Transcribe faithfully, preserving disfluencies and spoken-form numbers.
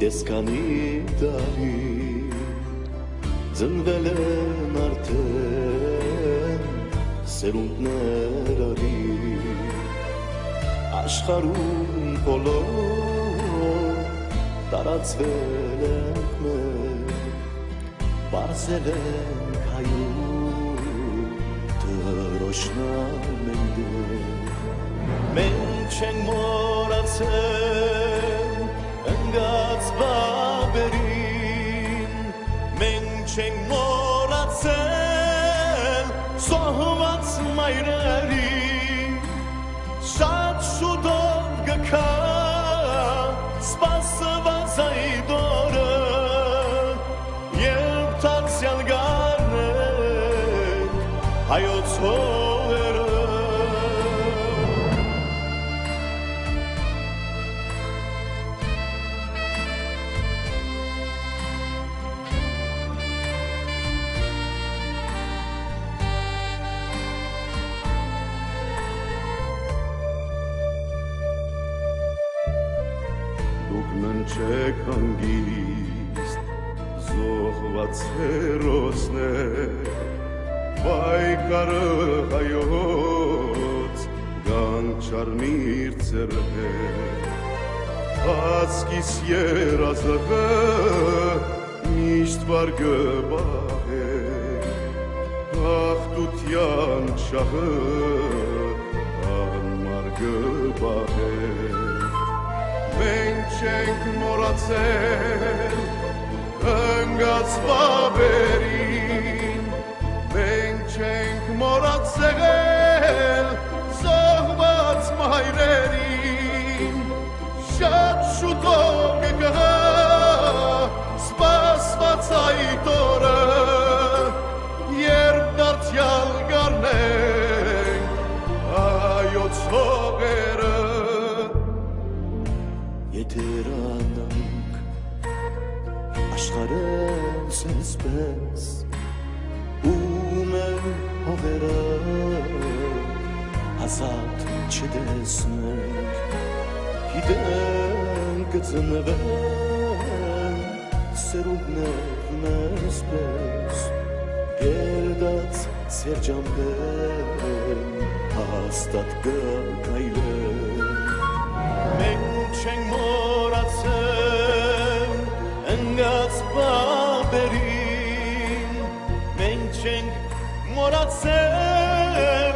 Կեսկանի տարի ձնվել են արդեն սերունդներ արի աշխարհում բոլոր տարածվել ենք մեր բարձել ենք հայում դրոշնան ենք մենք չենք մոռացել ընկած բաբերին մենք չենք մոռացել զոհված մայրերին շատ շուտով գքա սպասված այդ օրը երբ տացյալ գարնենք հայոց հողերը Չեք հանգիստ զոհված հերոսներ պայքարը հայոց գանչարմիր ծերներ հասկիս երազողը միշտ վարգը բահեր հաղթության շահը անմար գբահեր մենք չենք մոռացել ընկած բաբերին մենք չենք մոռացել զոհված մայրերին շատ շուտով կգա սպասված այդ օրը երբ դարձյալ գարնենք հայոց հողերը Եթերանանք աշխարհեն սենսպես ու մեր հողերը ազատ չտեսնենք գիտենք կծնվեն սերունդներ մեզպես գերդած սերջամբեն հաստատ կգայլեն մենք չենք մոռացել ընկած բաբերին մենք չենք մոռացել